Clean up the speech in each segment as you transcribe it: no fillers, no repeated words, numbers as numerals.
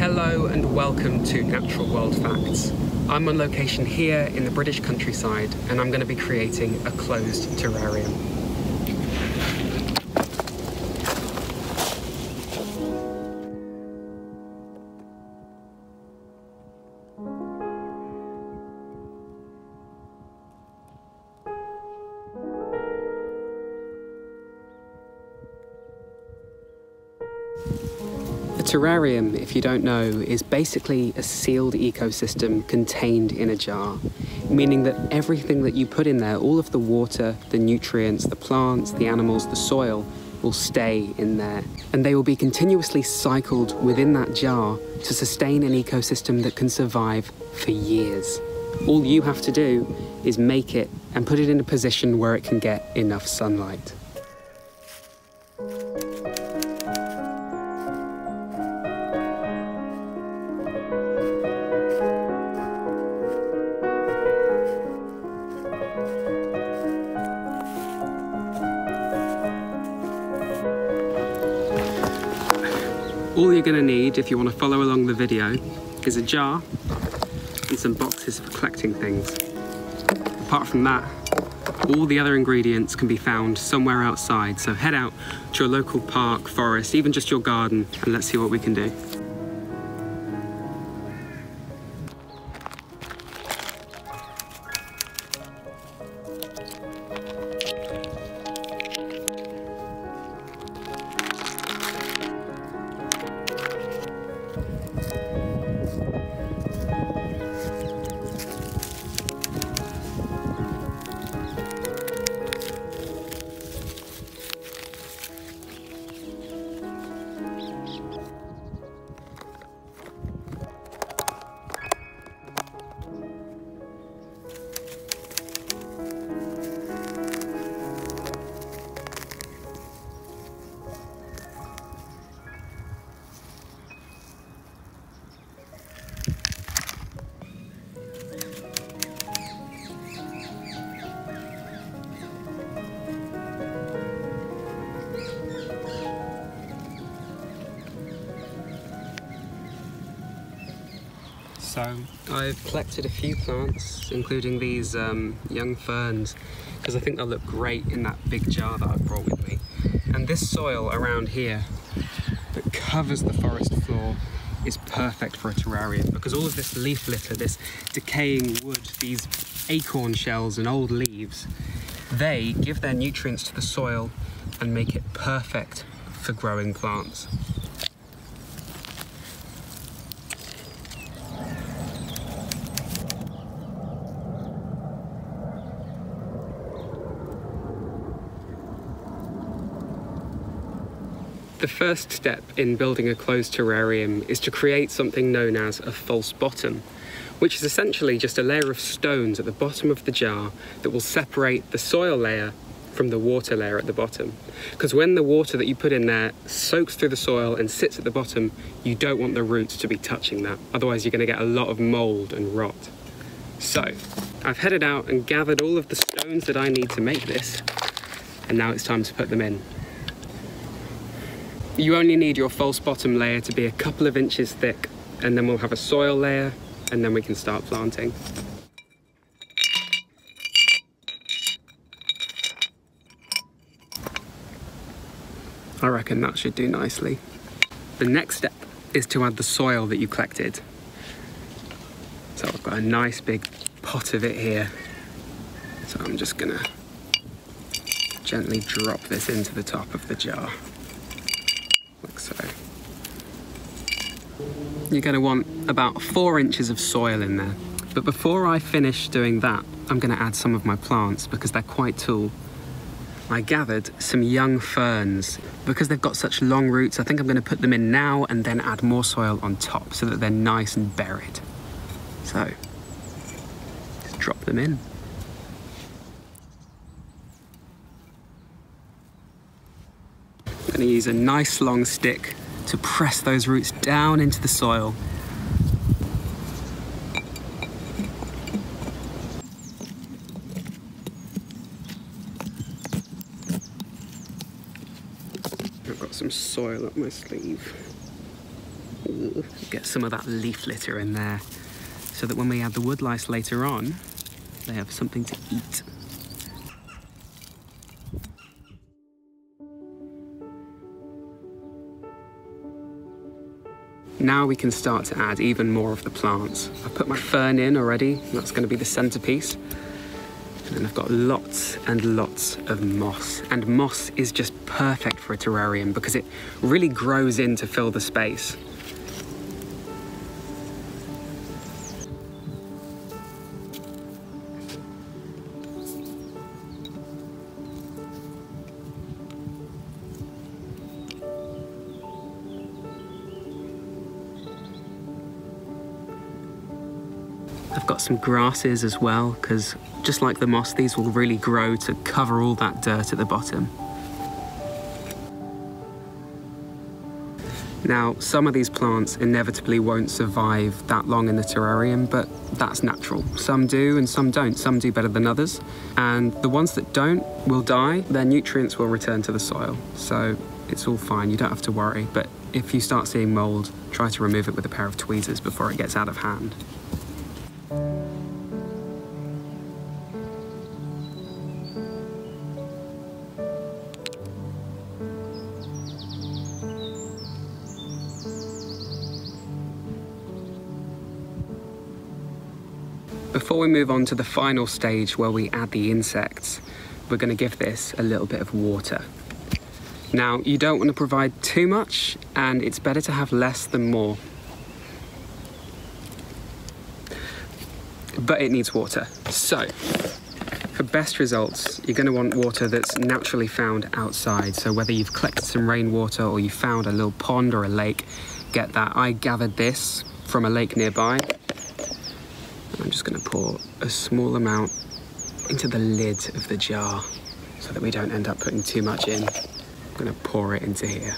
Hello and welcome to Natural World Facts. I'm on location here in the British countryside and I'm going to be creating a closed terrarium. A terrarium, if you don't know, is basically a sealed ecosystem contained in a jar, meaning that everything that you put in there, all of the water, the nutrients, the plants, the animals, the soil, will stay in there. And they will be continuously cycled within that jar to sustain an ecosystem that can survive for years. All you have to do is make it and put it in a position where it can get enough sunlight. All you're going to need, if you want to follow along the video, is a jar and some boxes for collecting things. Apart from that, all the other ingredients can be found somewhere outside, so head out to your local park, forest, even just your garden, and let's see what we can do. So I've collected a few plants, including these young ferns, because I think they'll look great in that big jar that I've brought with me. And this soil around here that covers the forest floor is perfect for a terrarium, because all of this leaf litter, this decaying wood, these acorn shells and old leaves, they give their nutrients to the soil and make it perfect for growing plants. The first step in building a closed terrarium is to create something known as a false bottom, which is essentially just a layer of stones at the bottom of the jar that will separate the soil layer from the water layer at the bottom. Because when the water that you put in there soaks through the soil and sits at the bottom, you don't want the roots to be touching that. Otherwise you're going to get a lot of mold and rot. So I've headed out and gathered all of the stones that I need to make this, and now it's time to put them in. You only need your false bottom layer to be a couple of inches thick, and then we'll have a soil layer, and then we can start planting. I reckon that should do nicely. The next step is to add the soil that you collected. So I've got a nice big pot of it here. So I'm just gonna gently drop this into the top of the jar. Like so. You're going to want about 4 inches of soil in there. But before I finish doing that, I'm going to add some of my plants because they're quite tall. I gathered some young ferns. Because they've got such long roots, I think I'm going to put them in now and then add more soil on top so that they're nice and buried. So, just drop them in. I'm going to use a nice long stick to press those roots down into the soil. I've got some soil up my sleeve. Get some of that leaf litter in there so that when we add the wood lice later on, they have something to eat. Now we can start to add even more of the plants. I've put my fern in already, that's going to be the centerpiece. And then I've got lots and lots of moss. And moss is just perfect for a terrarium because it really grows in to fill the space. I've got some grasses as well, because just like the moss, these will really grow to cover all that dirt at the bottom. Now, some of these plants inevitably won't survive that long in the terrarium, but that's natural. Some do and some don't. Some do better than others. And the ones that don't will die. Their nutrients will return to the soil. So it's all fine, you don't have to worry. But if you start seeing mold, try to remove it with a pair of tweezers before it gets out of hand. Before we move on to the final stage where we add the insects, we're going to give this a little bit of water. Now, you don't want to provide too much, and it's better to have less than more. But it needs water. So, for best results, you're going to want water that's naturally found outside. So whether you've collected some rainwater or you found a little pond or a lake, get that. I gathered this from a lake nearby. I'm just going to pour a small amount into the lid of the jar so that we don't end up putting too much in. I'm going to pour it into here.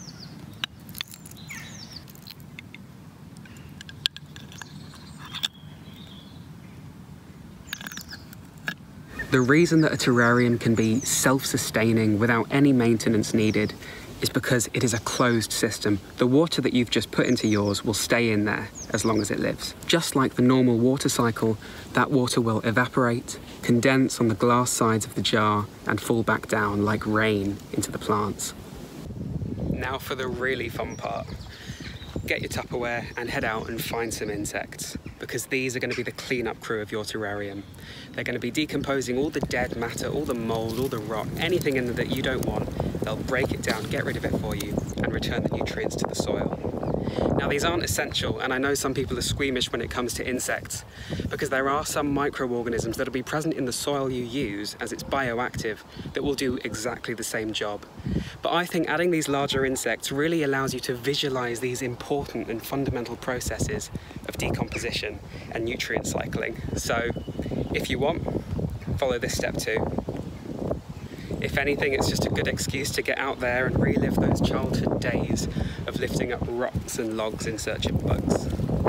The reason that a terrarium can be self-sustaining without any maintenance needed is because it is a closed system. The water that you've just put into yours will stay in there as long as it lives. Just like the normal water cycle, that water will evaporate, condense on the glass sides of the jar, and fall back down like rain into the plants. Now for the really fun part. Get your Tupperware and head out and find some insects, because these are going to be the cleanup crew of your terrarium. They're going to be decomposing all the dead matter, all the mold, all the rot, anything in there that you don't want. They'll break it down, get rid of it for you, and return the nutrients to the soil. Now, these aren't essential, and I know some people are squeamish when it comes to insects, because there are some microorganisms that will be present in the soil you use, as it's bioactive, that will do exactly the same job. But I think adding these larger insects really allows you to visualize these important and fundamental processes of decomposition and nutrient cycling. So, if you want, follow this step too. If anything, it's just a good excuse to get out there and relive those childhood days of lifting up rocks and logs in search of bugs.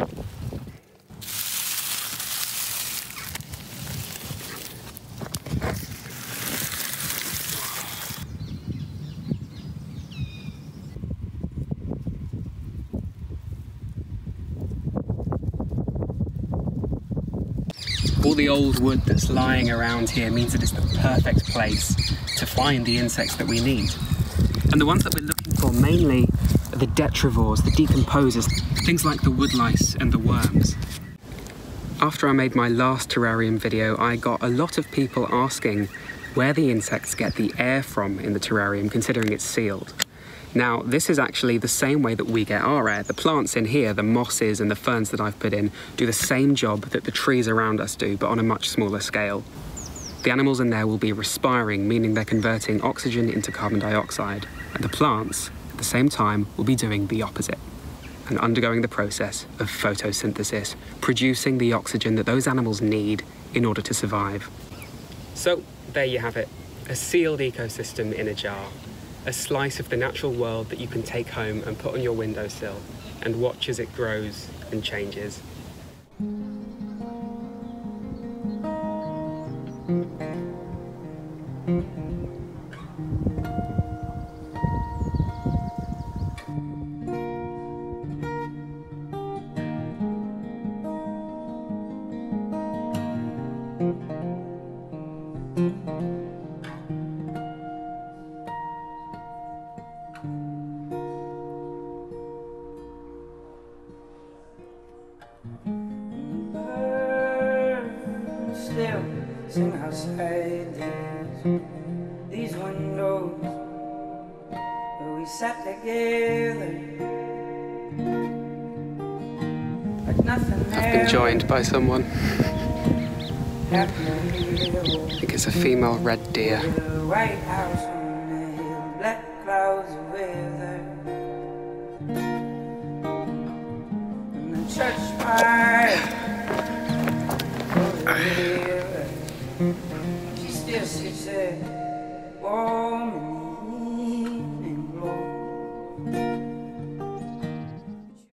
All the old wood that's lying around here means that it's the perfect place to find the insects that we need. And the ones that we're looking for mainly are the detrivores, the decomposers, things like the wood lice and the worms. After I made my last terrarium video, I got a lot of people asking where the insects get the air from in the terrarium, considering it's sealed. Now, this is actually the same way that we get our air. The plants in here, the mosses and the ferns that I've put in, do the same job that the trees around us do, but on a much smaller scale. The animals in there will be respiring, meaning they're converting oxygen into carbon dioxide, and the plants, at the same time, will be doing the opposite and undergoing the process of photosynthesis, producing the oxygen that those animals need in order to survive. So, there you have it, a sealed ecosystem in a jar. A slice of the natural world that you can take home and put on your windowsill and watch as it grows and changes. sitting outside these windows where we sat together like nothing. I've been joined by someone. I think it's a female red deer. The White House on the hill, black clouds of weather, and the church spire. She still sits there, warm